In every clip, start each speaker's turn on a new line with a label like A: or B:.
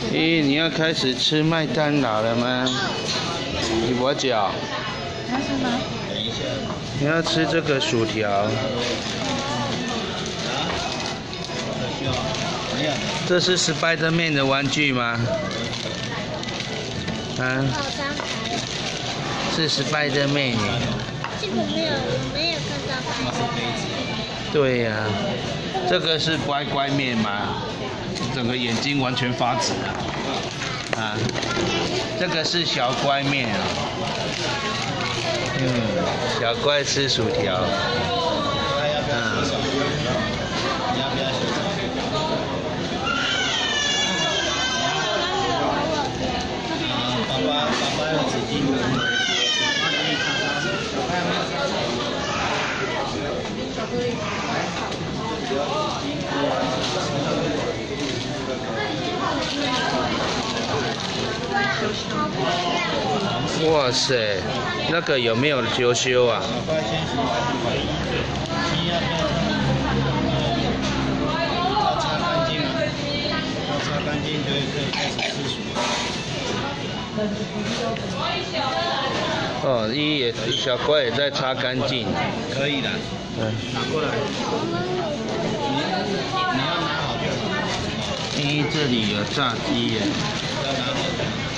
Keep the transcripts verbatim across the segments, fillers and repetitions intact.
A: 咦，你要开始吃麦当劳了吗？你我脚。
B: 你要吃吗？
A: 等一下。你要吃这个薯条。这是 Spider-Man 的玩具吗？啊？是 Spider-Man 耶。
C: 这个没有，我没有看到白色。
A: 对呀、啊，这个是乖乖面吗？整个眼睛完全发紫啊！这个是小乖面啊。嗯，小乖吃薯条。嗯。爸爸，爸爸要纸巾。哇塞，那个有没有修修啊？
D: 要擦干净啊！要擦干净就可以开始吃薯条。
A: 哦，一也小乖也在擦干净。
D: 可以的。嗯。拿过来。你你要拿好就好。
A: 一这里有炸鸡耶。
D: 要拿好。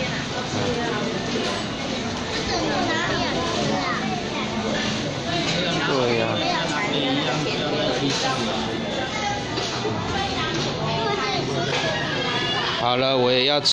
A: 对呀、啊。好了，我也要吃。